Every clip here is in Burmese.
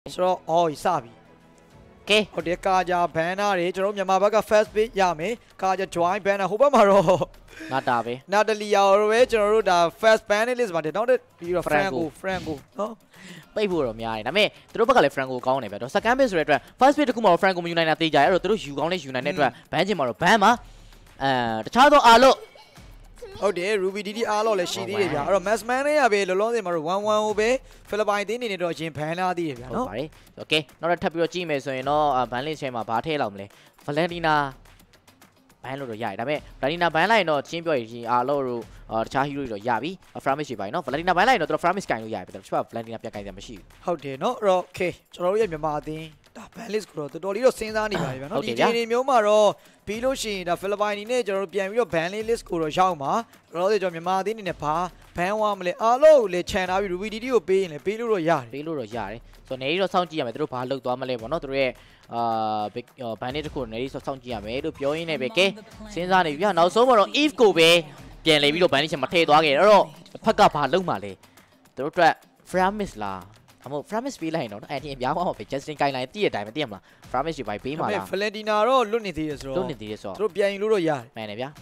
So, oh, Isabi. Okay. Oh, the Kaja banner, Jerome Yamabaga first bit Yami, Kaja join banner, Hubamaro. Not Davi. Natalie, our original, the first panelist, but not it. You're Franco. No? Paypur, Mia. I mean, Tropical Franco County, but second base retro. First bit to come out Franco United, the Gyro, you only United, Benjamin Bama, the child of Alo. Oh, dear, Ruby did Alo, let she did. Or Mass Mania, a long them or 1-1 obey, Philippine in it, Jim Pana, okay, not a type of Gmail, so you know, Banley Chema, Bate Lomley, Valentina. Banlo ya, dame. Valentina Banla no Chimboy, Alo, or Chahiru Yabi, a Framish by no. Valentina Banla no Framis kind of Yabi, the 12 Valentina Piaca the machine. How dare no? Okay, so you Martin. The Palace growth, the Dolio Saint Anima, no, Jenny Mumaro, Piloshi, the Philippine nature, Piano, Banley, Lisco, Jama, Roddy of Martin in a pa, Panwamle, Alo, Le Chana, we did you pay in a Pilu Yari. So, Nero Sound Giametro, Palo, Domale, not rare, big Panic Nays of Sound Giametro, Pio in a Beke, Sinzani, now so if go be, can leave you Panic and Mateo, Paka Palumale. The trap, Framis la. Framis be like, and Yama, just think I like theatre, Framis by Pima. Valentina, Lunity, so Tropian Luroya, Manavia.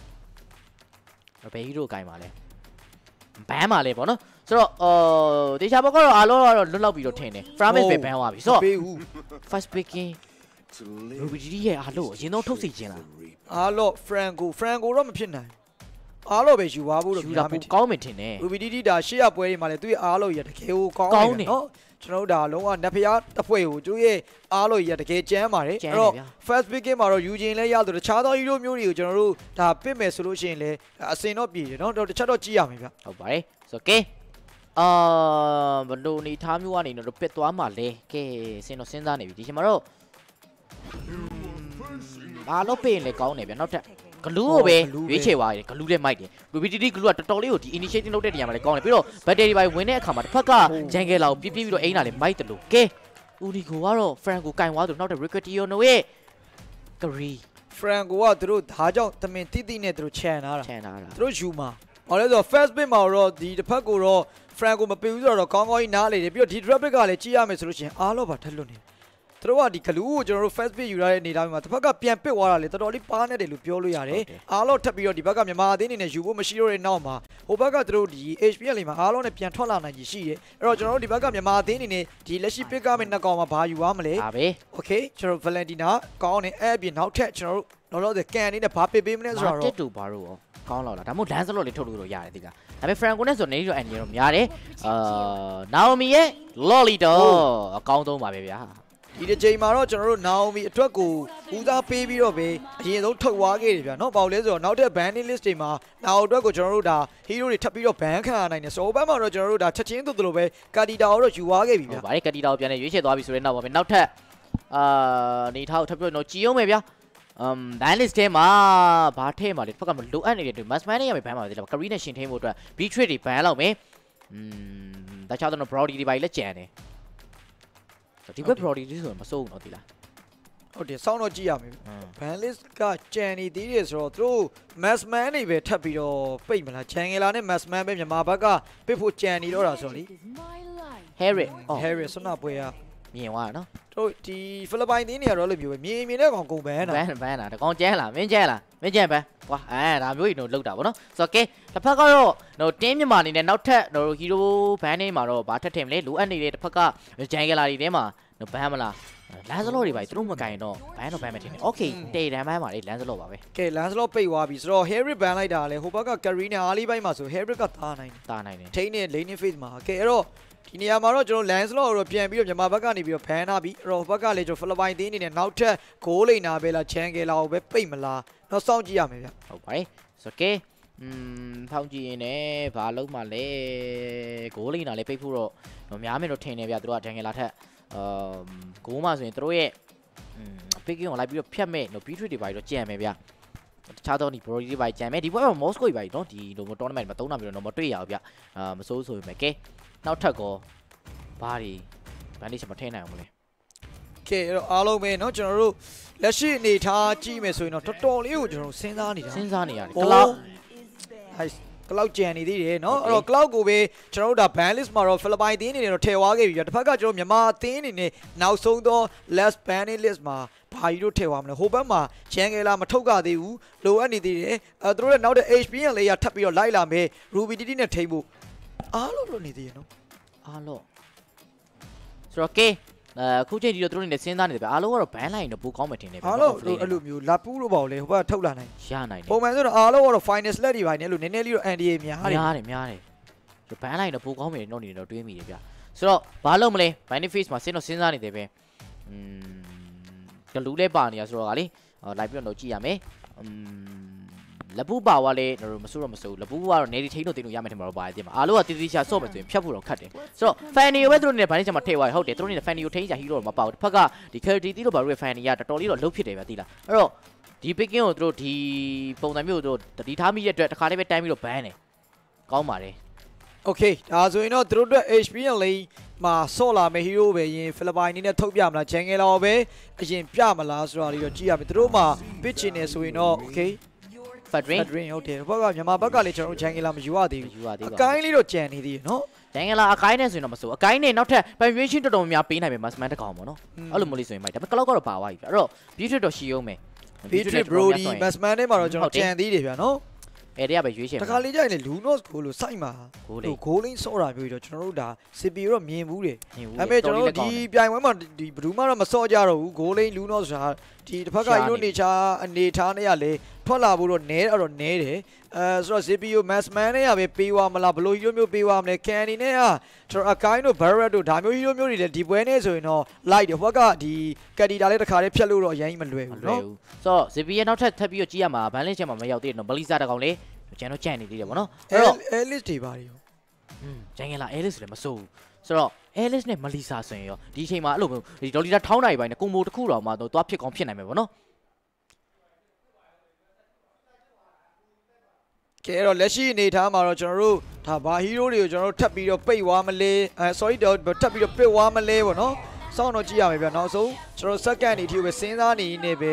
A Payro Gaimale. Bama Lebono. So, the Chabaco, Alo, love you, Tene. Framis be Bama. So, first speaking, Ruby, Alo, you know, to see Jenna. Alo, Franco, Rompina. Alo, be you are would comment in it. We did that she up where Malatu Alo yet a KO call. No, Chinoda, and Napia, the way do ye Alo yet a K Jamari. First became our Eugene Layout to the Chado Muri, General, the Pime solution, a say not be, the Chado Giamia. Oh, boy, it's okay. But no need time you want in the pet to Amale, K. Sino Sendani, Timaro. Alo pain like on it, not Kalu away, which way, Kalu mighty. We did glue at the Tolio, initiating noted Yamalecon, but they by winner come at Paka, Jangela, Pipi, Aina, might look, okay? Udiguaro, Franco Kainwato, not a record you no way. Gary. Franco, through Hajo, the Mentidine through Chana, through Juma. Although first be Mauro, the Paguro, Franco Mapuzo, or Congo in Ali, the beauty tropical, Chiam solution, all over Taluni. Throughout the Kalu, General first be you are in the Paka Piampe or a little only partner de Lupiolo, Alo Tapio, the Baga Yamadin in a Jugo Machiro in Nama, Obaga through the HPL, Alon and Piantola and Gishi, Roger, the Baga Yamadin in it, the Leshi Picam in Nagoma, Payuamale, okay, General Valentina, Gone Abby, now Techno, no, the can in the puppy beam as well. To Baro, Conlo, I'm dance a little to Yadiga. I'm a friend on Nature and Yare, Naomi, Lolito, a count on my baby. Ida J. Maro General Naomi Trucko, who's a baby of a he don't talk waggy, no Paulezo, now the banning list him. Now Drago General, he really tap your bank and so Obama General touching to the way, Cadida or you are giving. I cut it out and you said obviously now, but now need how to no Gio maybe. That is Tema, Partema, the Pokemon do anything. Must many of a Pama, the Karina Shin Tame would be treated by allow me. The child of Brody by Lechane. The Brody is so not. Oh, the sound of Giami. Panelist got Jenny Diaz or through Mass Manny with Tapio, Payment, Changela, Mass Man, Mabaga, people Jenny or Soli. Harry, Harry, son up where. Meanwhile, no? So the Philippine India all of you, me, never go banner. Banner, the Conjela, Minjela, and I'm really no looked up, no? So, okay, the Pagaro, no tame money, and not no hero, Panamaro, Bata Tame, Lu, and the Paca, Jangela, Dema, no Pamela. Lazaro by through Macano, Pano Pamatin. Okay, they damn Lazaro. Okay, Lazaro pay Wabis, so Harry Banai Dale, Hobaga, Karina, Ali by Masu, Harry got Tarnine. Tane, Lane Fizma, okay, Iniamaro, John Lanslow, or Piambi of Yamabagani, your Panabi, Robaga, Lejo Philippine, and now Colin Abela, Changela, Pamela, no sound Giamia. Okay, it's okay. Pauji in a Palo Male, Colin, Ale Pepuro, no Miami, Tane, Viadra, Jangelata. Gomas in through it. Picking on like your Piame, no Petri divide, Jam, maybe. Chadoni Brody by Jam, the were Moscow by don't the no tournament, but don't have no 3 out. So make now Tago Body Banish Matena. Okay, Alo may not general. Let's see Nita, Gmail, so not total you, Sinzania. Sinzania. cloud ကျန်နေသေးတယ်เนาะအဲ့တော့ cloud ကိုပဲကျွန်တော်တို့ဒါ ban list မှာတော့ Philippines အသင်းအနေနဲ့တော့ထည့်သွားခဲ့ပြီတစ်ဖက်ကကျွန်တော်မြန်မာအသင်းအနေနဲ့နောက်ဆုံးသော last ban list မှာဘာကြီးတို့ထည့်သွားမလဲဟိုဘက်မှာချန်ကယ်လာမထုတ်ကြသေးဘူးလိုအပ်နေသေးတယ်သူတို့ရဲ့နောက်တဲ့ HPN လေးရထပ်ပြီးတော့လိုက်လာမယ် Ruby TT နဲ့ထိမ့်ဖို့အားလို့လို့နေသေးရနော်အားလို့ဆိုတော့ကဲခုချိန်ဒီတော့တို့နေစဉ်းစားနေတယ်ဗျအားလုံးကတော့ ban လိုက်ရင်တော့ပိုကောင်းမှထင်တယ်ဗျအားလုံးအဲ့လိုမျိုးလာပူးလို့ပေါ့လေဟိုဘက်ထုတ်လာနိုင်ရနိုင်တယ်ပုံမှန်ဆိုတော့အားလုံးကတော့ final slot တွေပိုင်းနဲ့လို့နည်းနည်းလေးတော့ NDA များတယ်ဆို ban လိုက်ရင်တော့ပိုကောင်းမှတော့နေတော့တွေးမိတယ်ဗျဆိုတော့ဘာလို့မလဲ benefits မှာစဉ်းစားနေတယ်ပဲလူလေးပါနေရဆိုတော့ကလေလိုက်ပြီးတော့ကြည့်ရမယ်လက်ပူးပါဝါလေးမစိုးတော့မစိုးလက်ပူးကတော့နေဒီထိန်းတော့တင်လို့ရမယ်ထင်မှာတော့ပါတယ်တင်မှာအားလုံးကတီတီချာဆော့မယ်ဆိုရင်ဖြတ်ဖို့တော့ခတ်တယ်ဆိုတော့ fan တွေပဲသူတို့နေဗိုင်းချာမှာထည့်သွားဟုတ်တယ်သူတို့နေ fan တွေကိုထိန်းချာဟီးတော့မပေါ့တစ်ဖက်ကဒီ character တီးလို့ဘာလို့ fan တွေကတော်တော်လေးတော့လှုပ်ဖြစ်တယ်ဗျာတိလားအဲ့တော့ဒီ picking ကိုသူတို့ဒီပုံစံမျိုးတို့တတိထားမိတဲ့အတွက်တစ်ခါလေးပဲတိုင်းပြီးတော့ ban တယ်ကောင်းပါတယ် Okay ဒါဆိုရင်တော့သူတို့အတွက် HPN လေးမှာဆော့လာမယ့် hero ပဲရင် Philippines အနေနဲ့ထုတ်ပြမလား Jungle လောက်ပဲအရင်ပြမလားဆိုတာလေးတော့ကြည့်ရမယ်သူတို့မှာ pitch နေဆိုရင်တော့ okay Fadrin ဟုတ်တယ်ဘက်ကမြန်မာဘက်ကလည်းကျွန်တော်တို့ Jungle လာမယူရသေးဘူးအကိုင်းလေးတော့ကြံနေသေးတယ်နော် Jungle လာအကိုင်းနဲ့ဆိုရင်တော့မစိုးအကိုင်းနဲ့နောက်ထပ် variation တော်တော်များများပေးနိုင်မယ် Massman တစ်ကောင်ပေါ့နော်အဲ့လိုမျိုးလေးဆိုရင်မိုက်ဒါပေမဲ့ cloud ကတော့ပါသွားပြီအဲ့တော့ Beatrice တော့ရှိအောင်မယ် Beatrice Brody Massman နဲ့မှာတော့ကျွန်တော်ကြံသေးတယ်ဗျာနော်အဲ့တည်းကပဲရွေးချယ်တခါလေးကြရင်လေ Lunos ကိုလို့စိုက်မှာဂိုးလင်းဆော့တာမျိုးတော့ကျွန်တော်တို့ဒါ CPU တော့မြင်ဘူးတယ်ဒါပေမဲ့ကျွန်တော်တို့ဒီပြိုင်ပွဲမှာဒီဘယ်သူမှတော့မဆော့ကြတော့ဘူးဂိုးလင်း Lunos ဆိုတာဒီတစ်ဖက်က Hero နေချာအနေထားနဲ့ကလေထွက်လာဖို့တော့နဲတော့နဲတယ်ဆိုတော့ CPU Massman နဲ့ကပဲပေးသွားမလားဘလို့ Hero မျိုးပေးသွားမလဲ Candy နဲ့ကကျွန်တော်အကိုင်းတို့ Barrett တို့ဒါမျိုး Hero မျိုးတွေလည်းဒီပွဲနဲ့ဆိုရင်တော့ light တယ်ဟိုဘက်ကဒီ Cadita လေးတစ်ခါလေးဖြတ်လို့တော့အရင်မလွယ်ဘူးနော်ဆိုတော့ CPU ရဲ့နောက်ထပ်ထပ်ပြီးတော့ကြည့်ရမှာ balance ချက်မှာမရောက်သေးတော့ Melissa တကောင်လေးကျွန်တော်ကြံ့နေသေးတယ်ဗောနော်အဲ့တော့ Alice တွေပါရောဂျန်ကလာ Alice လည်းမစိုးဘူးဆိုတော့ Alice နဲ့ Melissa ဆိုရင်ရောဒီအချိန်မှာအဲ့လိုမျိုးဒီဒေါ်လီတာထောင်းနိုင်ပိုင်းနဲ့ကွန်ဘိုတစ်ခုတော့မှတော့သွားဖြစ်ကောင်းဖြစ်နိုင်မယ်ဗောနော်ကဲတော့လက်ရှိအနေထားမှာတော့ကျွန်တော်တို့ဒါဘာ hero တွေကိုကျွန်တော်တို့ထပ်ပြီးတော့ပိတ်သွားမလဲ sorry တော့ထပ်ပြီးတော့ပိတ်သွားမလဲဗောနော်စောင့်တော့ကြည့်ရမယ်ဗျာနောက်ဆုံးကျွန်တော် second နေထိကိုပဲစဉ်းစားနေနေပဲ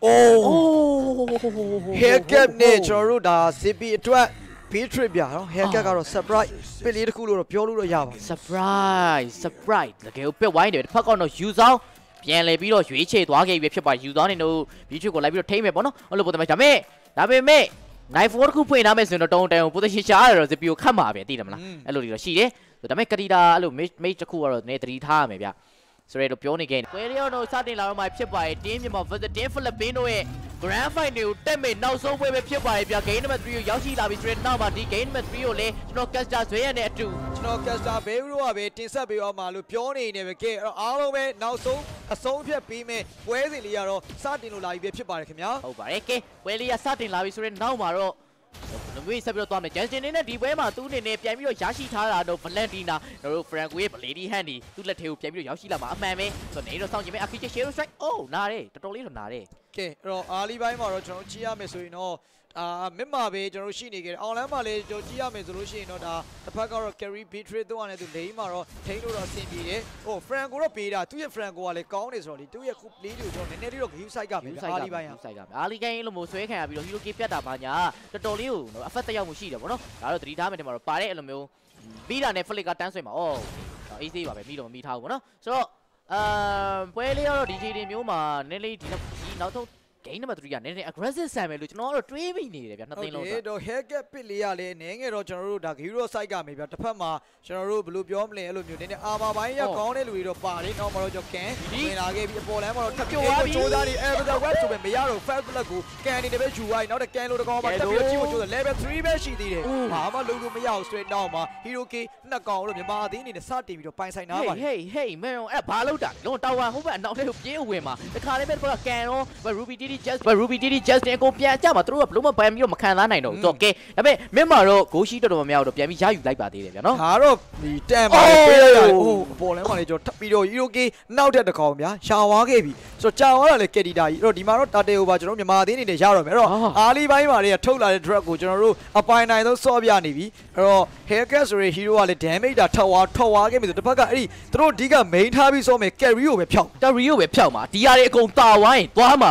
haircut နဲ့ကျွန်တော်တို့ဒါ CP အတွက် Beatrice ဗျာနော် haircut ကတော့ surprise ပစ်လေးတစ်ခုလို့တော့ပြောလို့တော့ရပါ surprise တကယ်ကိုပစ်ဝိုင်းတယ်တစ်ဖက်ကတော့ယူဆောင်ပြန်လေပြီးတော့ရွေးချယ်သွားခဲ့ပြီဖြစ်ပါယူဆောင်နေတို့ Beatrice ကိုလိုက်ပြီးတော့ထိမ့်မယ်ပေါ့နော်အဲ့လိုပုံစံမျိုးဒါပေမဲ့ knife တစ်ခုဖွင့်ထားမယ်ဆိုရင်တော့တုံးတန်ကို position ရှာရတော့ CP ကိုခတ်မှာပဲသိတယ်မလားအဲ့လိုတွေတော့ရှိတယ်ဒါပေမဲ့ Cadita အဲ့လို mate တစ်ခုကတော့နည်းသတိထားရမယ်ဗျဆိုရတော့ပြောနေခဲ့ပွဲလျော်တော့စတင်လာတော့မှဖြစ်ပါရဲ့တင်းမြန်မာ versus တင်း Philippines တို့ရဲ့ grand final ကိုတက်မဲ့နောက်ဆုံးပွဲပဲဖြစ်ပါရဲ့ဗျ game number 3ကိုရောက်ရှိလာပြီဆိုတဲ့နောက်မှာဒီ game number 3ကိုလည်းကျွန်တော် caster ဇွဲရတဲ့အတူကျွန်တော် caster ဘေးတို့ကပဲတင်ဆက်ပေးအောင်မှာလို့ပြောနေနေပဲကဲအဲ့တော့အားလုံးပဲနောက်ဆုံးအဆုံးဖြတ်ပြီးမဲ့ပွဲစဉ်လေးကတော့စတင်လို့လာပြီပဲဖြစ်ပါတယ်ခင်ဗျာဟုတ်ပါတယ်ကဲပွဲလေးကစတင်လာပြီဆိုတဲ့နောက်မှာတော့လူမျိုးဆက်ပြီးတော့သွားမယ်ဂျန်စင်နေနဲ့ဒီပွဲမှာသူ့အနေနဲ့ပြန်ပြီးတော့ရရှိထားတာတော့ဗလန်တီနာတို့ဖရန်ကိုရဲ့ဗလေဒီဟန်ဒီသူ့လက်ထဲကိုပြန်ပြီးတော့ရောက်ရှိလာမှာအမှန်ပဲဆိုတော့နေတော့စောင့်ကြည့်မယ်အခီချေရှေရိုစထရိုက်အိုးနားတယ်တော်တော်လေးတော့နားတယ်ကဲအဲ့တော့အားလီပိုင်းမှာတော့ကျွန်တော်ကြည့်ရမယ်ဆိုရင်တော့မစ်မာပဲကျွန်တော်ရှိနေခဲ့တယ်အောင်လမ်းမှာလည်းကျွန်တော်ကြည့်ရမယ်ဆိုလို့ရှိရင်တော့ဒါတစ်ဖက်ကတော့ carry Beatrice တော့နဲ့သူလိမ့်မှာတော့ထိန်းလို့တော့အဆင်ပြေတယ်ဟို Franco တော့ပေးတာသူ့ရဲ့ Franco ကလည်းကောင်းနေဆိုတော့လေသူ့ရဲ့ခုလေးတွေကိုကျွန်တော်နည်းနည်းလေးတော့ view site ကပဲအားလီပိုင်းအားလီကိုင်းလို့မို့ဆွဲခံရပြီးတော့ hero key ပြတ်တာပါညာတော်တော်လေးကိုအဖက်တက်ရောက်မှုရှိတယ်ဗောနော်ဒါတော့သတိထားမယ်ဒီမှာတော့ပါတဲ့အဲ့လိုမျိုးပြီးတာနဲ့ flick ကတန်းဆွဲမှာအော် easy ပါပဲမိတော့မမိထားဘူးဗောနော်ဆိုတော့ပွဲလေးကတော့ဒီချိန်မျိုးမှာနည်းလေးဒီနောက်ဆုံးgame number 3ကနည်းနည်း aggressive ဆန်မယ်လို့ကျွန်တော်ကတော့တွေးမိနေတယ်ဗျနှစ်သိန်းလုံးတော့ haircut ပစ်လေးရလဲနည်းငယ်တော့ကျွန်တော်တို့ဒါ hero site ကမယ်ဗျတစ်ဖက်မှာကျွန်တော်တို့ဘယ်လိုပြောမလဲအဲ့လိုမျိုးနည်းနည်း armor ဘိုင်းရကောင်းတဲ့လူတွေတော့ပါတယ်နောက်မှာတော့ကျွန်တော်ကန်ဝင်လာခဲ့ပြီးအပေါ်လမ်းမှာတော့ထပ်ပြီးကိုချိုးသားနေ Everton Web ဆိုပေမဲ့မရတော့ fast blood ကိုကန်နေတယ်ပဲယူသွားနောက်တဲ့ကန်လို့တကောင်မှာတက်ပြီးကြည့်ဖို့ချိုးတယ် level 3ပဲရှိသေးတယ်ဘာမှလုံးလို့မရအောင် straight နောက်မှာ hero k နှစ်ကောင်လို့မြန်မာအသင်းအနေနဲ့စတင်ပြီးတော့ပိုင်ဆိုင်ထားပါတယ် hey man အဲ့ဘာလုပ်တာလုံးတာဝါဟိုဘက်အနောက်ထဲကိုပြေးဝင်မှာတခါလေးပဲတော့ကန်ရော Ruby TT Justin ကိုပြန်ကြမှာသူတို့ကဘလို့မပန်ပြီးတော့မခံစားနိုင်တော့ဘူးဆိုတော့ကဲဒါပေမဲ့မင်းမာတော့ဂိုးရှိတော်တော်များများတော့ပြန်ပြီးရယူလိုက်ပါသေးတယ်ဗျာနော်ဒါတော့ဒီတန်ပါပေးလိုက်တာဟိုအပေါ်လမ်းမှာလေကျွန်တော်ထပ်ပြီးတော့ Hero K နောက်တဲ့တစ်ကောင်ဗျာရှာဝါခဲ့ပြီဆိုတော့ကြာသွားတာလေ Cadita ကြီးအဲ့တော့ဒီမှာတော့ Tate over ကျွန်တော်မြန်မာအသင်းအနေနဲ့ရတော့မယ်အဲ့တော့အားလီပိုင်းမှာလေးထုတ်လာတဲ့ drug ကိုကျွန်တော်တို့အပိုင်နိုင်ဆုံးစော့ပြနေပြီအဲ့တော့ haircut ဆိုတဲ့ hero ကလည်း damage တာထောက်ဝါခဲ့ပြီဆိုတစ်ဖက်ကအဲ့ဒီသူတို့အဓိက main ထားပြီးစော့မယ် carry ကိုပဲဖြောက်ဒီဟာတွေအကုန်တာဝိုင်းသွားမှာ Rugadia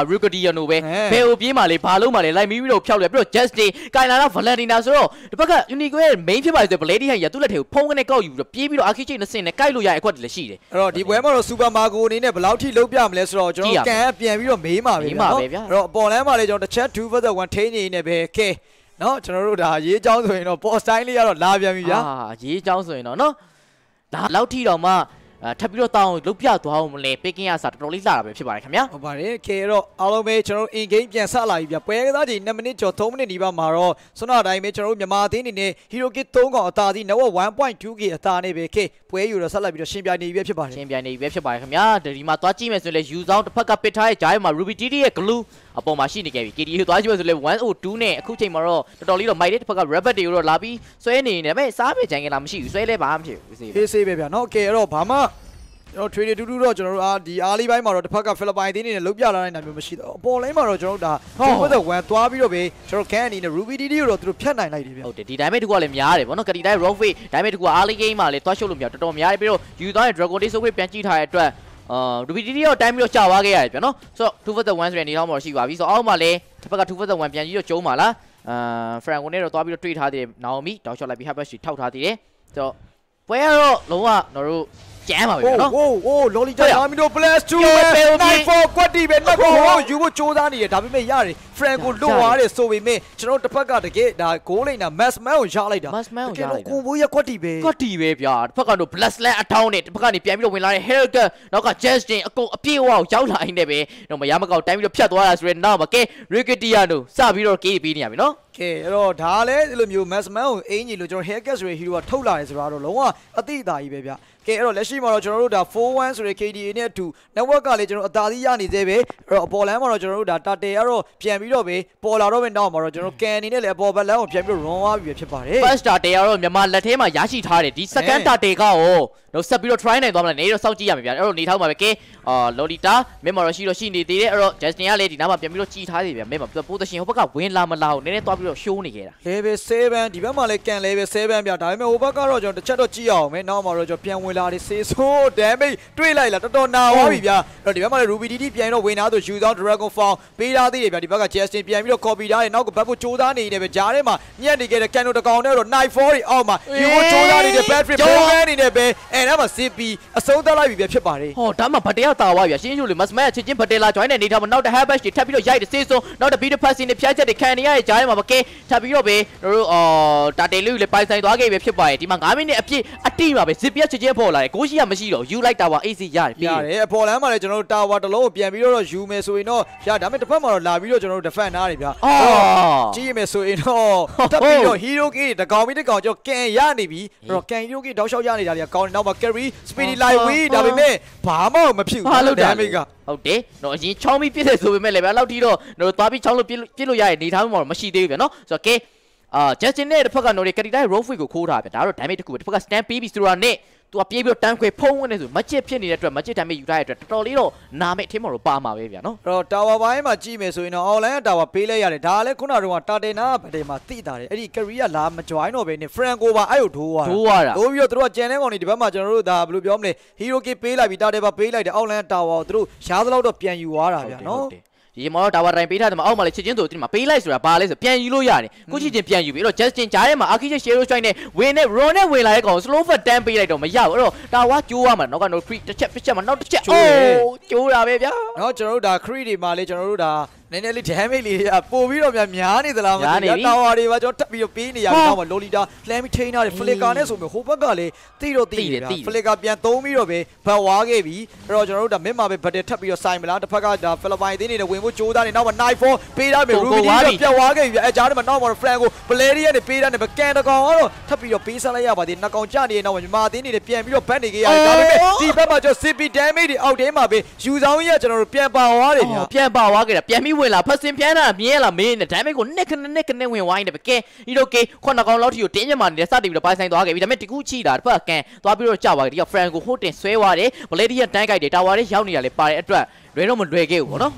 နိုပဲဘယ်ကိုပြေးမှလဲဘာလို့မှလဲလိုက်မီပြီးတော့ဖျောက်လဲပြီးတော့ Justin ကိုင်လာတော့ Valentina ဆိုတော့ဒီဘက်က Unique ရဲ့ main ဖြစ်ပါဆို Blade ဟန်ရသူ့လက်ထဲကိုဖုံးကနေကောက်ယူပြီးတော့ပြေးပြီးတော့ Archie နဲ့ဆင်နဲ့ကိုက်လို့ရတဲ့အခွက်တွေလည်းရှိတယ်အဲ့တော့ဒီပွဲမှာတော့ Super Marco အနေနဲ့ဘယ်လောက်ထိလုံးပြမလဲဆိုတော့ကျွန်တော်ကန်ပြန်ပြီးတော့မေးမှာပဲဗျာအဲ့တော့အပေါ်လမ်းမှာလေကျွန်တော်တစ်ချက်2 versus 1ထိန်းနေနေပဲကဲနော်ကျွန်တော်တို့ဒါရေးချောင်းဆိုရင်တော့ boss style လေးကတော့လာပြန်ပြီဗျာရေးချောင်းဆိုရင်တော့နော်ဒါလောက်ထိတော့မှထပ်ပြီးတော့တောင်းလုတ်ပြသွားအောင်မလဲပေကင်းရစာတော်တော်လေးလှတာပဲဖြစ်ပါတယ်ခင်ဗျာဟုတ်ပါတယ်ကဲတော့အားလုံးပဲကျွန်တော်တို့ in game ပြန်ဆက်လာပြီဗျာပွဲကစားချိန်2မိနစ်ကျော်3မိနစ်ဒီပါမှာတော့ဆွမ်းနာတိုင်းပဲကျွန်တော်တို့မြန်မာအသင်းအနေနဲ့ Hero Kit 3កောင်အသာစီ network 1.2k အသာနဲ့ပဲကဲပွဲယူတော့ဆက်လိုက်ပြီးတော့ရှင်ပြိုင်နေပြီဖြစ်ပါတယ်ရှင်ပြိုင်နေပြီဖြစ်ပါတယ်ခင်ဗျာဒီမှာသွားကြည့်မယ်ဆိုရင်လေ U zone တစ်ဖက်ကပစ်ထားတဲ့ဂျားမှာ Ruby TD ရဲ့ glue အပေါ်မှာရှိနေခဲ့ပြီ KD သွားကြည့်မယ်ဆိုလေ102နဲ့အခုချိန်မှာတော့တော်တော်လေးတော့မိုက်တဲ့တစ်ဖက်က Rabbit တွေကိုတော့လာပြီးဆွဲနေနေတယ်ဒါပေမဲ့စားပြကြိုင်ကလာမရှိဘူးဆွဲလဲဘာမှမဖြစ်ဘူးဆေးပဲဗျာနော်ကဲအဲ့တော့ဘာမှကျွန်တော် trade တူတူတော့ကျွန်တော်တို့ဒီအားလေးပိုင်းမှာတော့တစ်ဖက်ကဖိလစ်ပိုင်အသင်းနေနဲ့လုတ်ပြလာနိုင်တာမျိုးမရှိတော့အပေါ်လိုင်းမှာတော့ကျွန်တော်တို့ဒါဟုတ်တဲ့1သွားပြီးတော့ပဲကျွန်တော်ကန်အနေနဲ့ Ruby DD ကိုတော့သူတို့ဖြတ်နိုင်လိုက်တယ်ဗျဟုတ်တယ်ဒီတိုင်းမဲ့တကူကလည်းများတယ်ဗောနော်ကတိတိုင်း rock face တိုင်းမဲ့တကူကအားလေး game မှာလည်းသွားရှုပ်လို့များတော်တော်များတယ်ပြီးတော့ယူသွားတဲ့ Dragon Day ဆိုပြီးပြန်ကြည့်ထားတဲ့အတွက်Ruby DD တော့တိုင်းပြီးတော့ကြာသွားခဲ့ရတယ်ဗျာနော်ဆိုတော့2 versus 1ဆိုတဲ့အနေထားမှာရှိပါပြီဆိုတော့အောက်မှာလည်းတစ်ဖက်က2 versus 1ပြန်ကြည့်တော့ကျုံးပါလားFranco နဲ့တော့သွားပြီးတော့တွေးထားသေးတယ် Naomi တောက်ရှော့လိုက်ပြီး Harvest ထောက်ထားသေးတယ်ဆိုတော့ပွဲကတော့လုံးဝကျွန်တော်တို့ကျမ်းပါပဲနော်โอ้လော်လီတာအာမီနိုပလက်2နိုင်4ကွက်တီပဲနှက်ကိုယူဖို့စူးစမ်းနေတယ်ဒါပေမဲ့ရတယ်ဖရန်ကိုလွတ်သွားတယ်ဆိုပေမဲ့ကျွန်တော်တစ်ဖက်ကတကယ်ဒါဂိုးလိန်တာမတ်မန်ကိုရလိုက်တာကိုဘိုးရကွက်တီပဲဗျာတစ်ဖက်ကတော့ Bloodland အထောင်းနဲ့တစ်ဖက်ကနေပြန်ပြီးတော့ဝင်လာတဲ့ Helga နောက်က Justin အကုန်အပြည့်အဝရောက်လာနေတယ်ပဲတော့မရမကောက်တိုင်းပြီးတော့ဖြတ်သွားတာဆိုရင်နောက်မှာကဲ Ricketiano စပြီးတော့ကေးပေးနေရပြီနော်ကဲအဲ့တော့ဒါလည်းဒီလိုမျိုး Maxman ကိုအင်ကြီးလို့ကျွန်တော် Haircut ဆိုတဲ့ hero ကထုတ်လာတယ်ဆိုတော့လုံးဝအသိအသာကြီးပဲဗျကဲအဲ့တော့လက်ရှိမှာတော့ကျွန်တော်တို့ဒါ4-1ဆိုတဲ့ KDA နဲ့အတူ network ကလည်းကျွန်တော်အသာစီးရနေသေးပဲအဲ့တော့အပေါ်လမ်းမှာတော့ကျွန်တော်တို့ဒါတာတယ်ကတော့ပြန်ပြီးတော့ပဲပေါ်လာတော့ပဲနောက်မှာတော့ကျွန်တော်ကန်အနေနဲ့လည်းအပေါ်ဘက်လမ်းကိုပြန်ပြီးတော့ run သွားပြီဖြစ်ပါတယ် first starter ကတော့မြန်မာလက်ထဲမှာရရှိထားတယ်ဒီ second starter ကရောတော့ဆက်ပြီးတော့ try နိုင်သွားမလားနေတော့စောင့်ကြည့်ရမယ်ဗျအဲ့တော့နေထောက်မှာပဲကဲLolita မင်းမတော့ရှိနေသေးတယ်အဲ့တော့ Justin ကလည်းဒီနားမှာပြန်ပြီးတော့ကြည်ထားသေးဗျမင်းမ position ဟိုဘက်ကဝင်လာမလာကိုနည်းနည်းသွားပြီးတော့ show နေခဲ့တာ level 7ဒီဘက်မှာလည်းကန် level 7ဗျဒါပေမဲ့ဟိုဘက်ကတော့ကျွန်တော်တစ်ချက်တော့ကြည့်အောင်မယ်နောက်မှာတော့ကျွန်တော်ပြန်ဝင်လာတယ်ဆေးဆိုး damage တွေးလိုက်လားတော်တော်နာသွားပြီဗျအဲ့တော့ဒီဘက်မှာလည်း Ruby DD ပြန်တော့ဝင်လာဆို Use on Dragon Fall ပေးထားသေးတယ်ဗျဒီဘက်က Justin ပြန်ပြီးတော့ copy ထားတယ်နောက်ကဘက်ဖို့စူးစမ်းနေတယ်ဗျဂျားထဲမှာညက်နေခဲ့တဲ့ Cano တကောင်နဲ့တော့ Night 4တွေအောက်မှာဒီကိုစူးစမ်းနေတဲ့ battery ပုံမှန်နေတယ်ပဲအဲ့ဒါမှ CP အဆုံးသတ်လိုက်ပြီဗျဖြစ်ပါတယ်ဟောဒါမှဗတ်တရတာသွားပြီရှင်းရှင်းလေးမစမဲချစ်ချင်းဗတ်တယ်လာ join တဲ့နေထားမှာနောက်တစ် hatch တွေထပ်ပြီးတော့ရိုက်တယ်စေးစုံနောက်တစ် beat passing တွေဖြတ်ချက်တွေခံနေရတဲ့ဂျားထဲမှာမကဲထပ်ပြီးတော့ပဲတို့တာတယ်လေးလည်းပိုင်ဆိုင်သွားခဲ့ပြီဖြစ်ပါတယ်ဒီမှာ9မိနစ်အပြည့်အတိမှာပဲ zip ပြချစ်ချင်းပေါ်လာတယ်ကိုရှိရမရှိတော့ယူလိုက်တာပါ AC ရတယ်ပြီးရတယ်အပေါ်လမ်းမှာလည်းကျွန်တော်တို့တာဝါတစ်လုံးကိုပြန်ပြီးတော့ယူမယ်ဆိုရင်တော့ရဒါပေမဲ့တစ်ဖက်မှာတော့လာပြီးတော့ကျွန်တော်တို့ defend နားတယ်ဗျာကြည့်ရမယ်ဆိုရင်တော့တက်ပြီးတော့ hero key တကောင်ပြီးတကောင်ကျွန်တော်ကန်ရနေပြီအဲ့တော့ကန် hero key တောက်လျှောက်ရနေတာတွေကကောင်းတယ်နောက်မှာ carry speedy light way ဒါပေမဲ့ဘာမှမဖြစ်ဘူး damage ကဟုတ်တယ်တော့အရင်ချောင်းပြီးပြစ်တယ်ဆိုပေမဲ့လည်းဗျာလောက်တီတော့တို့သွားပြီးချောင်းလို့ပြစ်လို့ရရဲ့နေထားမှာတော့မရှိသေးဘူးဗျာနော်ဆိုတော့ကဲJustin နဲ့တစ်ဖက်ကနော်ဒီကတိတိုင်း road free ကိုခိုးထားဗျာဒါတော့ damage တစ်ခုပဲတစ်ဖက်က stand ပေးပြီးဆိုတော့နဲ့သူကပြေးပြီးတော့တန်းခွေဖုံးဝင်နေဆိုမချစ်ဖြစ်နေတဲ့အတွက်မချစ် damage ယူထားတဲ့အတွက်တော်တော်လေးတော့နာမဲ့အထင်းမော်တော့ပါမှာပဲဗျာနော်အဲ့တော့ tower ဘိုင်းမှာကြည့်မယ်ဆိုရင်တော့ online tower ပေးလိုက်ရတယ်ဒါလည်းခုနကတော့တာတင်နာဘက်ထဲမှာတိတာတယ်အဲ့ဒီ career လာမ join တော့ပဲနေ Franco ပါအဲ့ကိုထိုးသွားတာထိုးပြီးတော့သူတို့ကကျန်တဲ့ကောင်တွေဒီဘက်မှာကျွန်တော်တို့ဒါဘယ်လိုပြောမလဲ hero key ပေးလိုက်ပြီးတာတယ်ပါပေးလိုက်တယ် online tower ကိုသူတို့ရှားသလောက်တော့ပြန်ယူသွားတာဗျာနော်ဒီမော်တာဝါတိုင်းပေးထားတယ်မှာအောက်မှာလေချစ်ချင်းဆိုဒီမှာပေးလိုက်ဆိုတာဘာလဲဆိုပြန်ယူလို့ရတယ်ကိုချစ်ချင်းပြန်ယူပြီးတော့ Justin ကြားထဲမှာ Archie Shero Strike နဲ့ဝင်နဲ့ Ron နဲ့ဝင်လာတဲ့ကောင် slow fat တန်းပေးလိုက်တော့မရဘူးအဲ့တော့တာဝါကျိုးရမှာနောက်က no free တစ်ချက်မှာနောက်တစ်ချက်ကျိုးတာပဲဗျာနော်ကျွန်တော်တို့ဒါ Cree တွေမှာလေကျွန်တော်တို့ဒါနည်းနည်းလေး damage လေးပို့ပြီးတော့များနေသလားမသိဘူးတာဝါတွေပါကျွန်တော်တက်ပြီးတော့ပေးနေရပြီးတော့ Lolita လှမ်းပြီးထိန်းထားတယ် Flicker နဲ့ဆိုပြီးဟိုဘက်ကလည်းတိတော့တိတယ် Flicker ပြန်သုံးပြီးတော့ပဲဘတ်ဝါခဲ့ပြီအဲ့တော့ကျွန်တော်တို့ဒါမင်းမှာပဲဘတ်တယ်ထပ်ပြီးတော့ဆိုင်မလားတစ်ဖက်ကဒါ Philippine အသင်းနေနဲ့ဝင်ဖို့ကြိုးစားနေနောက်မှာ Night 4ပေးထားပြီ Ruby တော့ပြတ်ဝါခဲ့ပြီအဲကြားထဲမှာနောက်မှာ Franco Valeria နဲ့ပေးထားတယ်ကန်တကောင်ကတော့ထပ်ပြီးတော့ပေးဆက်လိုက်ရပါသေးတယ်နှစ်ကောင်ကြနေတဲ့နောက်မှာမြန်မာအသင်းနေနဲ့ပြန်ပြီးတော့ဘတ်နေခဲ့ရတယ်ဒါပေမဲ့ဒီဘက်မှာကျွန်တော် CP damage တွေအောက်ထဲမှာပဲယူဆောင်ကြီးကကျွန်တော်တို့ပြန်ပါသွားတယ်ဗျာပြန်ပါသွားခဲ့တာပြန်ပြီးဝင်လာဖက်စင်ပြန်မြင်လားမင်းနဲ့ဒါပေမဲ့ကိုနစ်ခနဲ့ဝင်ဝိုင်းတယ်ပဲကဲဒီလိုကေခုနကောင်လောက်ထိကိုတင်းညမာနေတဲ့စတင်ပြီးတော့ပိုင်ဆိုင်သွားခဲ့ပြီဒါပေမဲ့တကူချိတာတစ်ဖက်ကန်သွားပြီးတော့ကြာသွားခဲ့ဒီက Franco ဟိုတင်ဆွဲသွားတယ် Blade ရဲ့တန်းကြိုက်တယ်တာဝါလေးရောက်နေတာလေပါတဲ့အတွက်လွယ်တော့မလွယ်ခဲ့ဘူးပေါ့နော်ထ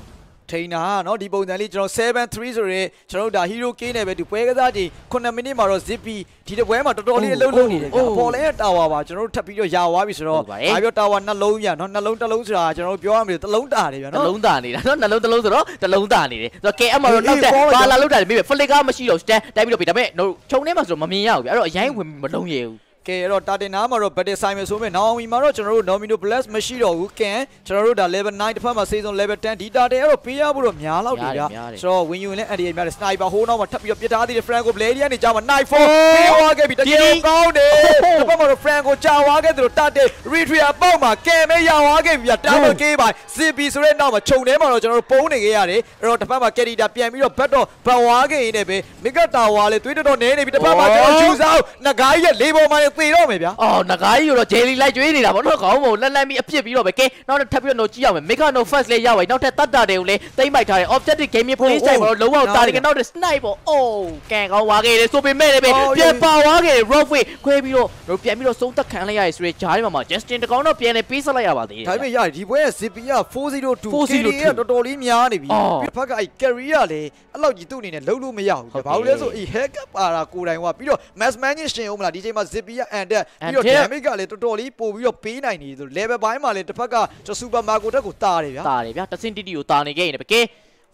trainer နော်ဒီပုံစံလေးကျွန်တော်7-3ဆိုရဲကျွန်တော်ဒါ hero k နဲ့ပဲဒီပွဲကစားချိန်9မိနစ်မှာတော့ zippy ဒီတစ်ပွဲမှာတော်တော်လေးအလုပ်လုပ်နေတယ်ဗျာပေါ်လဲတာဝါပါကျွန်တော်တို့ထပ်ပြီးတော့ရာဝါပြီဆိုတော့အားပြောတာဝါနှလုံးဗျာနော်နှလုံးတစ်လုံးဆိုတာကျွန်တော်တို့ပြောရမယ်တစ်လုံးတာတယ်ဗျာနော်နှလုံးတာနေတာနော်နှလုံးတစ်လုံးဆိုတော့တစ်လုံးတာနေတယ်ဆိုတော့ KM မှာတော့နောက်တက်ဘာလာလောက်တာမေးပဲ flicker မရှိတော့ stand တိုက်ပြီးတော့ပြီဒါပေမဲ့ခြုံထဲမှာဆိုတော့မမြင်ရဘူးဗျာအဲ့တော့အရင်ဝင်မလုံးရဘူးကဲအဲ့တော့တာတင်နာမှာတော့ battle ဆိုင်မယ်ဆိုမဲ့နောင်မီမှာတော့ကျွန်တော်တို့ Nomino Plus မရှိတော့ဘူးကန်ကျွန်တော်တို့ဒါ level 9တစ်ဖက်မှာ season level 10ဒီတာတင်အဲ့တော့ပေးရဖို့တော့များလောက်တယ်ဗျာဆိုတော့ win ယူနဲ့ NDA များတယ် sniper ဟိုးနောက်မှာထပ်ပြီးတော့ပြစ်ထားသေးတယ် Franco Blade ကနေကြာမှာ night 4ပေးသွားခဲ့ပြီတကယ်ကောင်းတယ်တစ်ဖက်မှာတော့ Franco ကြာသွားခဲ့တယ်လို့တာတင် retreat ပေါက်မှာကဲမဲရသွားခဲ့ပြီဗျာ double K ပါ CP ဆိုတဲ့နောက်မှာခြုံထဲမှာတော့ကျွန်တော်တို့ပုံးနေခဲ့ရတယ်အဲ့တော့တစ်ဖက်မှာ Carita ပြန်ပြီးတော့ဘတ်တော့ဘတ်ဝါခဲ့ရင်းနဲ့ပဲ Mega Tower လေးသွေးတော်နေနေပြီတစ်ဖက်မှာကျွန်တော် choose out ငါးကားကြီးရဲ့လေးပေါ်မှာသေတော့မယ်ဗျာနဂါးကြီးတော့ဂျယ်လီလိုက်ကျွေးနေတာဗောနော်ခေါင်းပုံလက်လက်ပြီးအပြစ်ပြီးတော့ပဲကဲနောက်ထပ်ပြီးတော့ကြည့်ရမယ် Mega No First လေးရပါပြီနောက်ထပ်တတ်တာတွေကိုလည်းသိမ့်ပိုက်ထားတယ် Objective Gaming Play Style မှာတော့လုံးဝတာတယ်ကနောက်ထပ် Snipe ပေါ့အိုးကန်ကောင်းသွားခဲ့တယ်ဆိုပေမဲ့လည်းပဲပြန်ပါသွားခဲ့တယ် Rockway ခွဲပြီးတော့ပြန်ပြီးတော့ဆုံးသက်ခံလိုက်ရဆိုရဲဂျားထဲမှာ Justin တကောင်တော့ပြန်လဲပေးဆက်လိုက်ရပါသေးတယ်ဒါပေမဲ့ရတယ်ဒီပွဲရဲ့ Zippy က402 KD ကတော်တော်လေးများနေပြီပြီးဖက်ကအဲ့ carry ကလည်းအဲ့လောက်ကြီးသူ့အနေနဲ့လုံးလို့မရဘူးဘာလို့လဲဆိုအဲ့ hack ပါတာကိုယ်တိုင်ကပြီးတော့ mass man ရှင်အောင်မလားဒီချိန်မှာ Zippy က and ပြီးတော့ damage ကလည်းတော်တော်လေးပို့ပြီးတော့ပေးနိုင်နေဆို level ဘိုင်းမှာလည်းတစ်ဖက်ကကျွန်တော် super marco တက်ကိုတာတယ်ဗျာတာတယ်ဗျာတဆင့်တီတီကိုတာနေခဲ့ရင်ပဲကဲ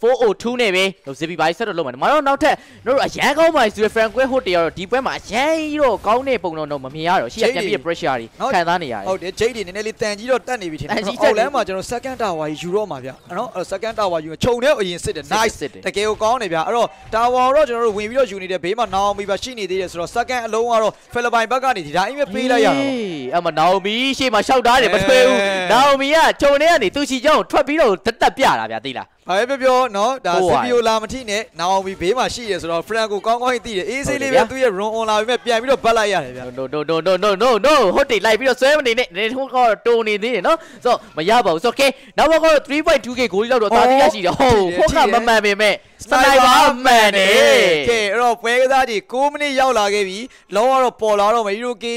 402နဲ့ပဲZippy ဘိုင်းဆက်တော့လုံးမှာမတော်နောက်ထပ်တို့အရန်ကောင်းပါဆိုရယ် Frank ဟိုတရတော့ဒီပွဲမှာအရန်ကြီးတော့ကောင်းတဲ့ပုံတော့မမြင်ရတော့ရှေ့ကပြန်ပြီး pressure တွေခံစားနေရတယ်ဟုတ်တယ် Jade တွေနည်းနည်းလေးတန်ကြီးတော့တက်နေပြီထင်တယ်အောက်လမ်းမှာကျွန်တော် second tower ယူတော့မှာဗျာနော်အဲ့ second tower ယူခြုံတဲ့အရင်စစ်တယ် nice တကယ်ကိုကောင်းနေဗျာအဲ့တော့ tower တော့ကျွန်တော်တို့ဝင်ပြီးတော့ယူနေတဲ့ဘေးမှာ Naomi ပါရှိနေသေးတယ်ဆိုတော့ second အလုံးကတော့ Philippine ဘက်ကနေဒီတိုင်းပဲပေးလိုက်ရတော့အဲ့မှာ Naomi ရှေ့မှာရှောက်ထားတယ်မထွေးဘူး Naomi ကခြုံထဲကနေသူ့ချီကြောင်းထွက်ပြီးတော့တက်ပြတာဗျာသိလားဘာပဲပြောနော်ဒါ CPU လာမထိနဲ့ Naomi ဘေးမှာရှိရဆိုတော့ Frank ကိုကောင်းကောင်းသိတယ်အေးဆေးလေးပဲသူ့ရဲ့ run on လာပြီးမဲ့ပြန်ပြီးတော့ဘတ်လိုက်ရတယ်ဗျာ no ဟုတ်တယ်လိုက်ပြီးတော့ဆွဲမနေနဲ့နေထုံးကတော့တုံနေသေးတယ်နော်ဆိုတော့မရပါဘူးဆိုတော့ okay နောက်တော့ 3.2k ဂိုးလောက်တော့သာတိရရှိတယ်ဟုတ်ကမမှန်ပေမဲ့စနိုက်ပါမှန်တယ်ကဲအဲ့တော့ပွဲကစားကြီး6မိနစ်ရောက်လာခဲ့ပြီလုံးဝတော့ပေါ်လာတော့မယ် Hero K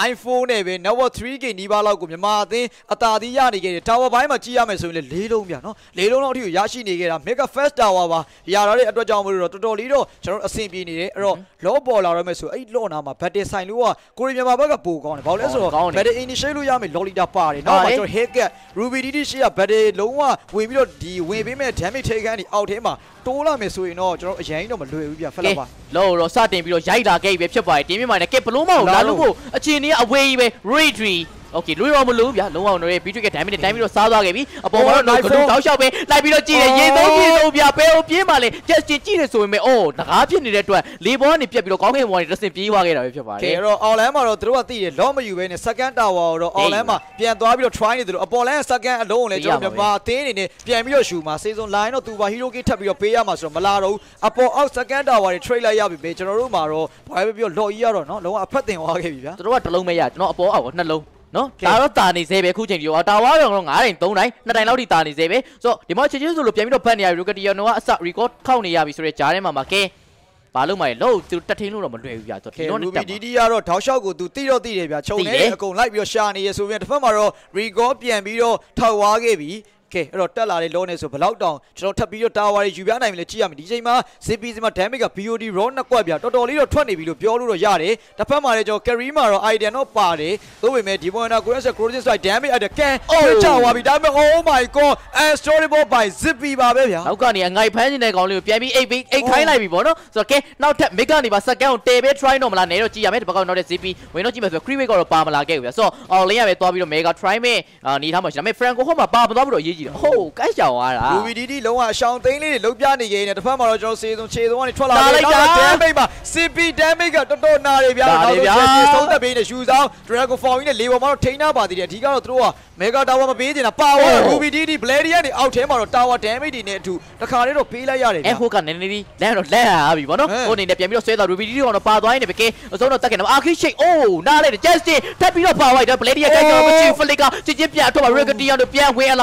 94နဲ့ပဲ Network 3k နီးပါးလောက်ကိုမြန်မာအသင်းအသာသီးရနေခဲ့တယ် Tower ဘိုင်းမှာကြည့်ရမယ်ဆိုရင်လေ၄လုံးဗျာနော်၄လုံးလောက်အထိကိုရရှိနေခဲ့တာ Mega First Tower ပါရလာတဲ့အတွက်ကြောင့်မလို့တော့တော်တော်လေးတော့ကျွန်တော်အဆင်ပြေနေတယ်အဲ့တော့လောပေါ်လာတော့မယ်ဆိုအဲ့လောနာမှာ Battle ဆိုင်လို့ကကိုရီမြန်မာဘက်ကပိုကောင်းတယ်ဘာလို့လဲဆိုတော့ Battle Initiate လို့ရမယ် Lolita ပါတယ်နောက်မှာကျွန်တော် Haircut Ruby DD ရှိရ Battle လုံးဝဝင်ပြီးတော့ဒီဝင်ပေးမဲ့ damage ထိခံဒီအောက်ထဲမှာတိုးလာမယ်ဆိုရင်တော့ကျွန်တော်အရင်တော့မလွယ်ဘူးဗျဖက်လက်ပါလောတော့စတင်ပြီးတော့ရိုက်လာခဲ့ပြီဖြစ်ပါတယ်တင်းမြင့်မိုင်နဲ့ကဲဘလုံးမအောင်လာလို့ကိုအချင်းကြီးအဝေးကြီးပဲ retreat okay လွေရောမလို့ဗျာလုံးအောင်တော့ဘီထွေက damage နဲ့တိုင်းပြီးတော့စားသွားခဲ့ပြီအပေါ်မှာတော့ no ဘလုံးတောက်လျှောက်ပဲလိုက်ပြီးတော့ကြည့်တယ်ရေသုံးပြေလုံးဗျာဘယ်ဟိုပြေးမှလဲ just ကြည့်တယ်ဆိုရင်ပဲအော်တကားဖြစ်နေတဲ့အတွက်လေဘောကနေပြက်ပြီးတော့ကောင်းကင်ဘောကနေတစ်ဆင့်ပြေးသွားခဲ့တာပဲဖြစ်ပါတယ်ကဲတော့ online မှာတော့သူတို့ကသိတယ်လောမယူပဲနဲ့ second tower ကိုတော့ online မှာပြန်သွားပြီးတော့ try နေတယ်လို့အပေါ် line second အလုံးကိုလည်းကျွန်တော်မြန်မာအသင်းအနေနဲ့ပြန်ပြီးတော့ရှူမှာ season line တော့သူပါ hero key ထပ်ပြီးတော့ပေးရမှာဆိုတော့မလာတော့ဘူးအပေါ်အောက် second tower တွေ trade လိုက်ရပြီပဲကျွန်တော်တို့မှာတော့ဘာပဲပြောလော်ကြီးရတော့နော်လုံးဝအဖက်တင်သွားခဲ့ပြီဗျာသူတို့ကတစ်လုံးပဲရကျွန်တော်အပေါ်အောက်နှလုံးနော်ဒါတော့တာနေသေးပဲခုချိန်ဒီတော့တာဝါရောတော့9တိုင်3တိုင်2တိုင်လောက်ထိတာနေသေးပဲဆိုတော့ဒီမှာချင်းချင်းဆိုလို့ပြန်ပြီးတော့ဖတ်နေရပြီ Rocketiano ကအစ record ခောက်နေရပြီဆိုတော့ဂျားထဲမှာကဲဘာလို့မလဲလို့သူတက်ထင်းလို့တော့မလွယ်ဘူးဗျာဆိုတော့ဒီတော့ DD ကတော့ထောက်လျှောက်ကိုသူတိတော့တိတယ်ဗျာခြုံနေအကုန်လိုက်ပြီးတော့ရှာနေရဆိုပြီးတစ်ဖက်မှာတော့ record ပြန်ပြီးတော့ထောက်သွားခဲ့ပြီကဲအဲ့တော့တက်လာတဲ့လောနေဆိုဘလောက်တောင်ကျွန်တော်ထပ်ပြီးတော့တာဝါတွေယူပြနိုင်ပြီလေကြည့်ရမယ်ဒီချိန်မှာ CPC မှာ damage က BOD raw နှစ်ကွက်ဗျာတော်တော်လေးတော့ထွက်နေပြီလို့ပြောလို့တော့ရတယ်တစ်ဖက်မှာလည်းကျွန်တော် carry မှာတော့ idea တော့ပါတယ်သို့ပေမဲ့ဒီပေါ်နာ Cross side damage အဲ့ဒါကန်ချသွားပြီဒါပေမဲ့ oh my god unstoppable by Zippy ပါပဲဗျာနောက်ကနေအငိုက်ဖမ်းနေတဲ့ကောင်လေးကိုပြန်ပြီးအိတ်ခိုင်းလိုက်ပြီပေါ့နော်ဆိုတော့ကဲနောက်ထပ် Mega နေပါ second ကိုတဲပဲ try တော့မလားနေတော့ကြည့်ရမယ်ဒီဘက်ကတော့နောက်တဲ့ Zippy ဝင်တော့ကြည့်မယ်ဆိုတော့ Creep ကတော့ပါမလာခဲ့ဘူးဗျာဆိုတော့အော်လင်းရပဲသွားပြီးတော့ Mega try မဲ့နေထားမှာရှိဒါပေမဲ့ Franco ဟိုမှာပါမသွားပြီးတော့ရေးကြည့်တယ်ဟုတ်ကိုက်ရှောင်သွားတာ UVDD လုံးဝအရှောင်းသိန်းလေးတွေလုံးပြနေခဲ့နေတစ်ဖက်မှာတော့ကျွန်တော်စေဆုံးခြေဆုံးကနေထွက်လာတယ်နောက် damage မှာ CP damage ကတော်တော်နာတယ်ဗျာနောက်ဆုံးဆုံးသက်ပေးနေရှူဆောင် Dragon Fall နဲ့လေပေါ်မှာတော့ထိန်းထားပါသေးတယ်အဓိကတော့သူတို့က Mega Tower မပေးချင်တာပါဝါ UVDD Blade ကနေအောက်ထဲမှာတော့ Tower damage တွေနဲ့အတူတခါလေးတော့ပေးလိုက်ရတယ်ဗျာဟိုကနည်းနည်းလေးလမ်းတော့လက်ရပြီဗောနော်ဟိုအနေနဲ့ပြန်ပြီးတော့ဆွဲသွား UVDD ကတော့ပါသွားနေပဲကဲအဆုံးတော့တက်ခဲ့တယ်အာခိရှိတ်အိုးနားလိုက်တယ် Justin ထပ်ပြီးတော့ပါသွားတယ် Blade ရဲ့ကိုက်တော့မရှိ Flicker ချစ်ချင်းပြန်အထွက်မှာ Rocketiano ပြန်ဝင်လာမှာ CP က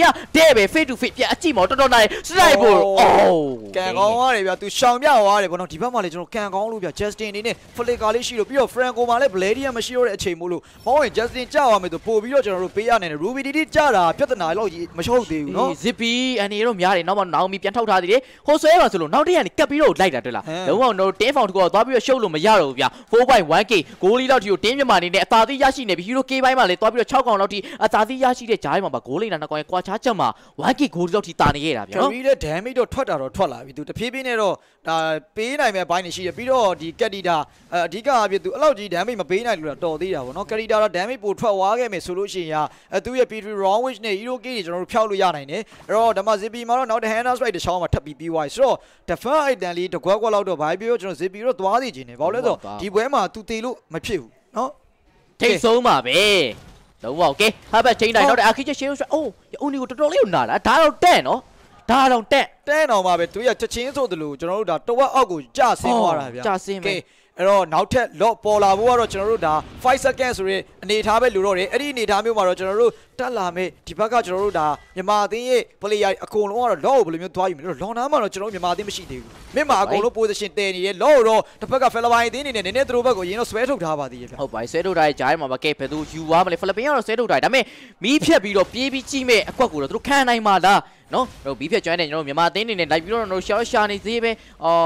ကတဲ့ပဲ face to face ပြအကြည့်မော်တော်နိုင်စလိုက်ဖို့အိုးကန်ကောင်းရတယ်ဗျာသူရှောင်ပြသွားတယ်ဗောနော်ဒီဘက်မှာလည်းကျွန်တော်ကန်ကောင်းလို့ဗျာ Justin အနေနဲ့ flicker လေးရှိလို့ပြီးတော့ Franco မှာလည်း Bladian မရှိတော့တဲ့အချိန်မို့လို့မောင်းရင် Justin ကြောက်ရမယ်ဆိုပို့ပြီးတော့ကျွန်တော်တို့ပေးရနိုင်တယ် Ruby DD ကြတာပြဿနာလောက်မရှုပ်သေးဘူးနော် Zippy အနေတို့များတယ်နောက်မှနောင်မီပြန်ထောက်ထားသေးတယ်ဟိုဆွဲပါဆိုလို့နောက်တည့်ကနေကပ်ပြီးတော့လိုက်တာတွေ့လားလုံးဝတော့တင်းဖောင်တကူတော့သွားပြီးတော့ရှုပ်လို့မရတော့ဘူးဗျာ 4.1k ဂိုးလီလောက်ထိကိုတင်းမြန်မာအနေနဲ့အသာသေးရရှိနေပြီ Hero K ဘိုင်းမှာလည်းသွားပြီးတော့6កောင်လောက်ထိအသာသေးရရှိတဲ့ဂျားမှာပါဂိုးလိန်တာနှစ်ကောင်ရဲ့ကွာချားချက်မှာ 1k ဂိုးလောက်ထိတာနေခဲ့တာဗျာနော် Curry တဲ့ damage တော့ထွက်တာတော့ထွက်လာပြီသူတဖြည်းဖြည်းနဲ့တော့ဒါပေးနိုင်မဲ့ဘိုင်းနေရှိတယ်ပြီးတော့ဒီကက်တီတာအဓိကအဖြစ်သူအဲ့လောက်ကြီး damage မပေးနိုင်လို့တော့တော်သေးတာဗောနော်ကက်တီတာတော့ damage ပိုထွက်သွားခဲ့မယ်ဆိုလို့ရှိရင်သူ့ရဲ့ P3 Wrong Wish နဲ့ Hero K တွေကျွန်တော်တို့ဖျောက်လို့ရနိုင်တယ်အဲ့တော့ဓမ္မ Zippy မှာတော့နောက်တဲ့ Hannah Strike တစ်ချောင်းမှာထပ်ပြီးပြီးသွားပြီဆိုတော့ defense item လေးတကွက်ကွက်လောက်တော့ဘာပြောကျွန်တော် Zippy တော့သွားသေးခြင်းနေဘာလို့လဲဆိုတော့ဒီပွဲမှာသူတေလို့မဖြစ်ဘူးနော်ထိတ်ဆုံးပါပဲလုံးဝโอเคဟာဘတ်ချိန်တိုင်းတော့အာခိချက်ရှေးဆိုအိုးဦးနီကိုတော်တော်လေးကိုနာလာဒါတော့တဲ့နော်ဒါတော့တဲ့အောင်ပါပဲသူရချက်ချင်းဆိုတယ်လို့ကျွန်တော်တို့ဒါတဝက်အောက်ကိုကြဆင်းသွားတာဗျာကြဆင်းမယ်အဲ့တော့နောက်ထပ် lock ပေါ်လာဖို့ကတော့ကျွန်တော်တို့ဒါ5 second ဆိုရင်အနေထားပဲလိုတော့တယ်အဲ့ဒီအနေထားမျိုးမှာတော့ကျွန်တော်တို့တက်လာမယ်ဒီဘက်ကကျွန်တော်တို့ဒါမြန်မာအသင်းရဲ့ player အကုန်လုံးကတော့ lock ကိုဘယ်လိုမျိုးသွားယူမလဲလော်နာမှာတော့ကျွန်တော်တို့မြန်မာအသင်းမရှိသေးဘူးမြင့်မှာအကုန်လုံး position တည်နေတယ် lock တော့တစ်ဖက်က Philippines အသင်းအနေနဲ့နည်းနည်းသူတို့ဘက်ကိုရင်းတော့ဆွဲထုတ်ထားပါသေးရဲ့ဗျဟုတ်ပါဆွဲထုတ်ထားတဲ့ဂျားမှာမကဲဘယ်သူယူသွားမလဲ Philippines ကတော့ဆွဲထုတ်ထားတယ်ဒါပေမဲ့မီးဖြတ်ပြီးတော့ပြေးပြီးကြည့်မဲ့အကွက်ကိုတော့သူတို့ခံနိုင်မှာလားနော်တို့ဘီးဖြတ်ကျွမ်းတယ်ကျွန်တော်မြန်မာအသင်းအနေနဲ့လိုက်ပြီးတော့တို့ရှာနေသေးပဲ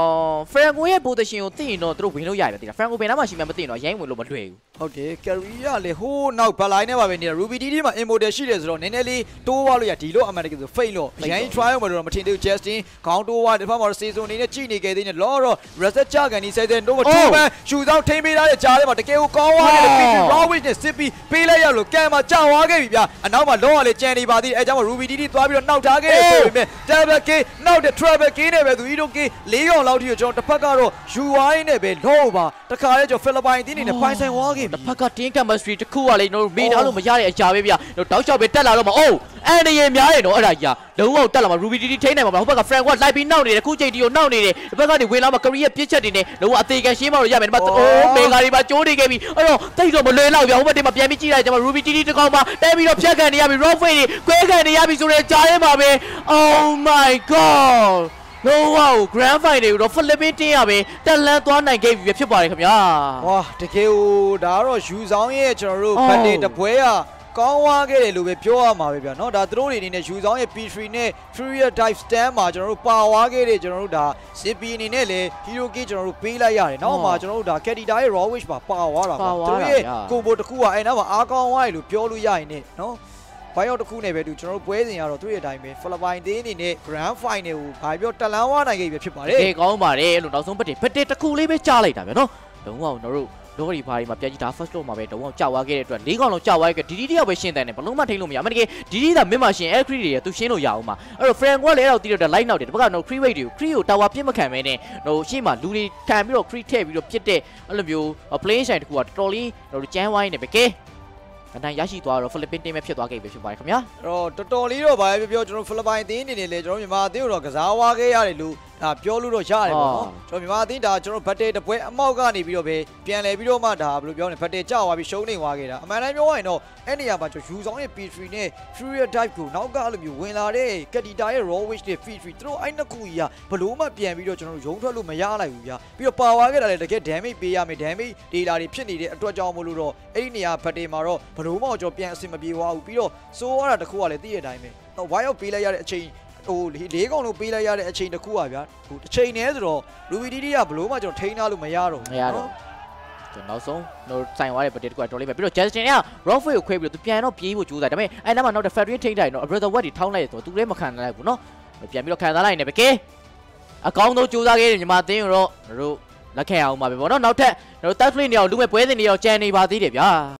Franco ရဲ့ position ကိုသိရင်တော့တို့ဝင်လို့ရပြီတိလား Franco ဘယ်နားမှာရှိမှမသိရင်တော့ရိုင်းဝင်လို့မလွယ်ဘူးဟုတ်တယ် carry ကလေဟိုးနောက်ဘက်လိုင်းနဲ့ပါပဲနေတာ Ruby DD မှာ immortal ရှိတယ်ဆိုတော့နည်းနည်းလေးတိုးသွားလို့ရဒီလိုအမှန်တကယ်ဆို fail လို့ရိုင်း try အောင်မလို့တော့မထင်သေးဘူး Justin ခေါင်းတိုးသွားဒီဘက်မှာ season အနေနဲ့ကြည့်နေခဲ့သေးတယ်လောတော့ reset ချကန်ဒီ7တော့2ပဲရှူဆောင်ထိမ့်ပေးထားတဲ့ကြားထဲမှာတကယ်ကိုကောင်းသွားတယ် P3 Rawwich နဲ့ Zippy ပေးလိုက်ရလို့ကန်မှာကြောက်သွားခဲ့ပြီဗျာအနောက်မှာလောကလည်းကြံနေပါသေးတယ်အဲကြောင့် Ruby DD သွားပြီးတော့နှောက်ထားခဲ့တယ်ဆိုပေမဲ့ Double K နောက်တဲ့ Travel K နဲ့ပဲသူ Hero K 4កောင်လောက်ထိကိုကျွန်တော်တစ်ဖက်ကတော့ UI နဲ့ပဲလောပါတခါလဲကျွန်တော် Philippines အသင်းအနေနဲ့ပိုင်ဆိုင်သွားခဲ့ပြီတစ်ဖက်က team chemistry တစ်ခုကလေကျွန်တော်မေးထားလို့မရတဲ့အရာပဲဗျာကျွန်တော်တောက်လျှောက်ပဲတက်လာတော့မအိုးအဲ့ဒီရေများတယ်နော်အဲ့ဒါကြီးလုံးဝတက်လာမှာ Ruby DD ထိန်းနိုင်မှာမဟုတ်ဘက်က Frank ကလိုက်ပြီးနှောက်နေတယ်ခုချိန်တီကိုနှောက်နေတယ်တစ်ဖက်ကနေဝင်လာမှာ career ပြစ်ချက်တွေနဲ့လုံးဝအသေးခံရှင်းမလို့ရမယ်ဒီမှာအိုးမေဂါတွေပါကျိုးနေခဲ့ပြီအဲ့တော့တိတ်တော့မလွယ်တော့ဗျာဟိုဘက်တင်မှာပြန်ပြီးကြည့်လိုက်ကျွန်တော် Ruby DD တစ်ကောင်မှတဲပြီးတော့ဖြတ်ခံနေရပြီ Rockfay တွေကွဲခံနေရပြီဆိုတဲ့ကြားထဲမှာပဲ Oh my god လုံးဝ grand final တွေကိုတော့ Philippines တင်းရပဲတက်လန်းသွားနိုင်ခဲ့ပြီဖြစ်ပါတယ်ခင်ဗျာဝါတကယ်ကိုဒါကတော့ယူဆောင်ရဲ့ကျွန်တော်တို့ဘတ်တေတပွဲကကောင်းသွားခဲ့တယ်လို့ပဲပြောရမှာပဲဗျာเนาะဒါသူတို့တွေအနေနဲ့ယူဆောင်ရဲ့ P3 နဲ့ Furious Dive Stand မှာကျွန်တော်တို့ပါသွားခဲ့တယ်ကျွန်တော်တို့ဒါ Zippy အနေနဲ့လည်း Hero K ကျွန်တော်တို့ပေးလိုက်ရတယ်နောက်မှာကျွန်တော်တို့ဒါ Kedita ရဲ့ Raw Wish ပါသွားတာပါသူတို့ရဲ့ combo တစ်ခုကအဲ့နောက်မှာအားကောင်းသွားတယ်လို့ပြောလို့ရရင်ねเนาะဘိုင်ယောက်တစ်ခုနဲ့ပဲသူကျွန်တော်တို့ပွဲစဉ်ရတော့သူ့ရဲ့အတိုင်းပဲ Philippines တင်းအနေနဲ့ Grand Final ကိုဘာပြောတက်လန်းဝါနိုင်ခဲ့ပြီဖြစ်ပါတယ်။ကောင်းပါတယ်လို့နောက်ဆုံးဘက်တစ်ခုလေးပဲကြားလိုက်တာဗျာနော်။လုံးဝကျွန်တော်တို့လော်ရီဘာဒီမှာပြန်ကြည့်ဒါ first low မှာပဲတော့ကြောက်သွားခဲ့တဲ့အတွက်၄កောင်လုံးကြောက်သွားခဲ့ဒီဒီတယောက်ပဲရှင်းတယ်နဲ့ဘလုံးမထိန်လို့မရအမှန်တကယ်ဒီဒီသာမင်းမရှင်း L3 တွေရသူရှင်းလို့ရအောင်မှာအဲ့တော့ Frank ကလည်းအဲ့တော့တီးတော့ light နောက်တယ်တပတ်ကတော့ free weight တွေကို free ကို tower ပြစ်မခံမဲနဲ့ဟိုရှေ့မှာလူတွေခံပြီးတော့ free ထည့်ပြီးတော့ပြစ်တဲ့အဲ့လိုမျိုး play shine တကူကတော်တော်လေးဟိုကျန်းဝိုင်းနေပဲကဲအတိုင်းရရှိသွားတော့ Philippines တင်းပဲဖြစ်သွားခဲ့ပြီဖြစ်ပါတယ်ခင်ဗျာအဲ့တော့တော်တော်လေးတော့ဗာပြောကျွန်တော် Philippines တင်းနေနေလေကျွန်တော်မြန်မာအသင်းကိုတော့ကစားဝါခဲ့ရတယ်လို့ဒါပြောလို့တော့ရတယ်ပေါ့နော်ကျွန်တော်မြန်မာအသင်းဒါကျွန်တော်ဘတ်တေတပွဲအမောက်ကနေပြီးတော့ပဲပြန်လဲပြီးတော့မှဒါဘယ်လိုပြောလဲဘတ်တေကြောက်သွားပြီးရှုံးနေသွားခဲ့တာအမှန်တမ်းပြောရရင်တော့အဲ့နေရာမှာကျွန်တော်ယူဆောင်ရဲ့ P3 နဲ့ Furious Dive ကိုနောက်ကအဲ့လိုမျိုးဝင်လာတဲ့ Kedita ရဲ့ Raw Wish နဲ့ P3 သူတို့အဲ့နှစ်ခုကြီးကဘလို့မှပြန်ပြီးတော့ကျွန်တော်ရုံထွက်လို့မရလိုက်ဘူးဗျာပြီးတော့ပါဝါခဲ့တာလည်းတကယ် damage ပေးရမယ် damage data တွေဖြစ်နေတဲ့အတွက်ကြောင့်မို့လို့တော့အဲ့ဒီနေရာဘတ်တေမှာတော့ဘလို့မှကျွန်တော်ပြန်အဆင်မပြေသွားဘူးပြီးတော့စိုးရတာတစ်ခုကလည်းသိရတဲ့အတိုင်းပဲဝိုင်းရောက်ပေးလိုက်ရတဲ့အချိန်ဟို၄កောင်လုံးပေးလိုက်ရတဲ့အချိန်တစ်ခုอ่ะဗျာဟိုတစ်ချိန်တည်းဆိုတော့ Ruby DD ကဘလို့မှကျွန်တော်ထိန်းထားလို့မရတော့ဘူးကျွန်တော်နောက်ဆုံးတော့ဆိုင်သွားတဲ့ budget ကတော်လေးပဲပြီးတော့ Justin က Rockfay ကိုခွဲပြီးတော့သူပြန်တော့ပြေးဖို့ကြိုးစားဒါပေမဲ့အဲ့နောက်မှာနောက်တဲ့ factory ထိန်းထားရင်တော့ brother wet တွေထောင်းလိုက်ရဆိုတော့သူလည်းမခံနိုင်ဘူးเนาะပြန်ပြီးတော့ခံစားလိုက်နေပဲကဲအကောင်းဆုံးကြိုးစားခဲ့တဲ့ညီမအသင်းတို့လက်ခံအောင်ပါပဲပေါ့เนาะနောက်ထပ်တို့ third play နေအောင်လူမဲ့ပွဲစဉ်တွေအောင်ကြံနေပါသေးတယ်ဗျာ